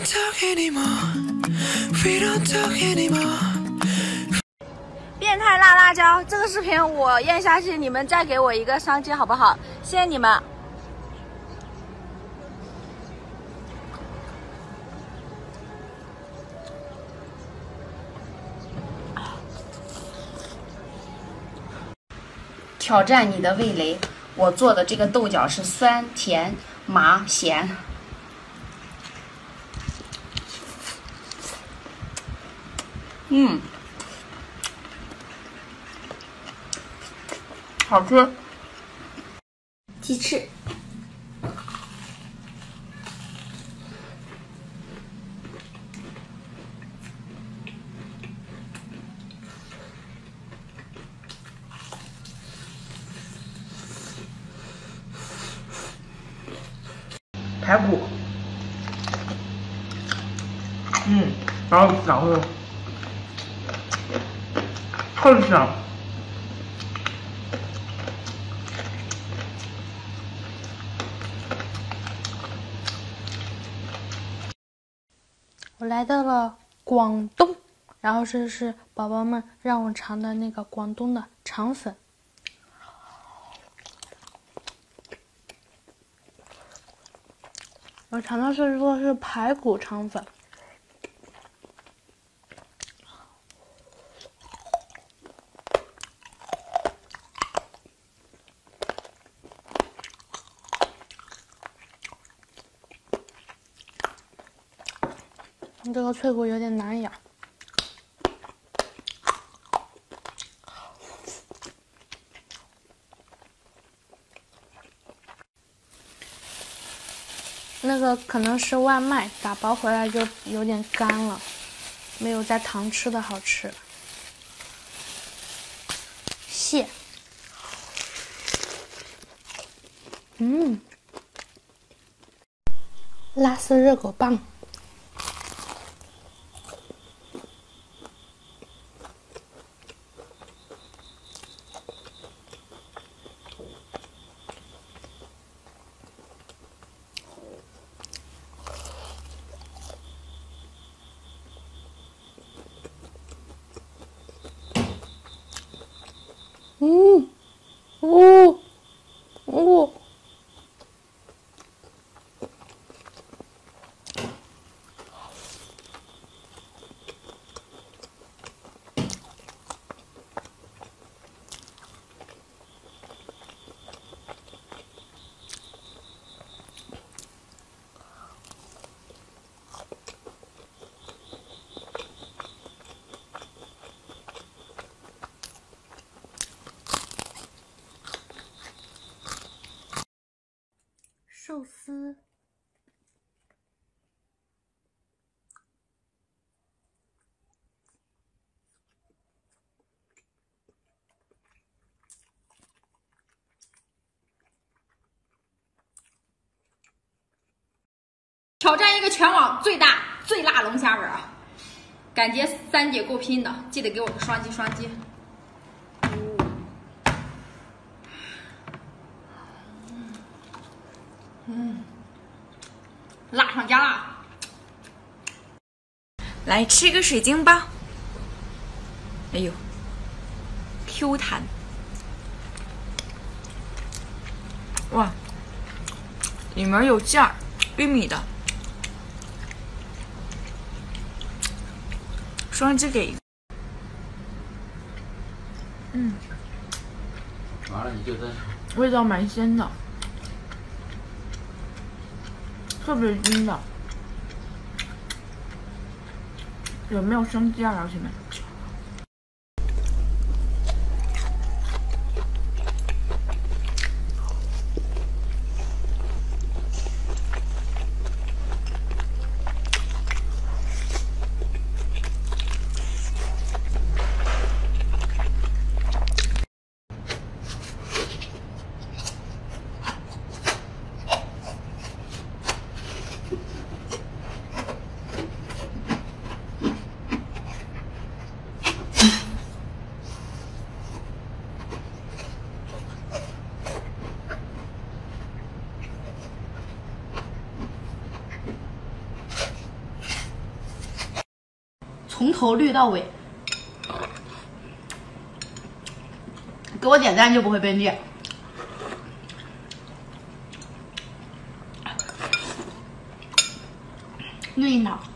talk anymore. We don't talk anymore. 变态辣辣椒，这个视频我咽下去，你们再给我一个商机好不好？谢谢你们。 挑战你的味蕾，我做的这个豆角是酸、甜、麻、咸。好吃。鸡翅。排骨，然后饺子，特香。 我来到了广东，然后这是宝宝们让我尝的那个广东的肠粉。我尝到是说是排骨肠粉，这个脆骨有点难咬。那个可能是外卖打包回来就有点干了，没有在堂吃的好吃。蟹，拉丝热狗棒。寿司， 挑战一个全网最大最辣龙虾尾啊！感觉三姐够拼的，记得给我个双击双击。辣上加辣。 来吃个水晶吧。哎呦 ，Q 弹。哇，里面有馅儿，玉米的。双击给。 完了你就在。 味道蛮鲜的。特别筋的，有没有生鸡啊，老铁们？ 从头绿到尾。给我点赞就不会被虐。另一套。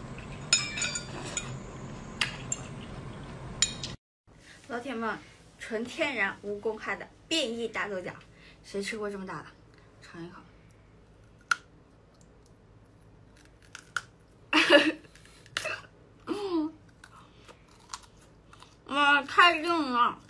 老铁们，纯天然无公害的变异大豆角，谁吃过这么大的？尝一口。哇，太硬了。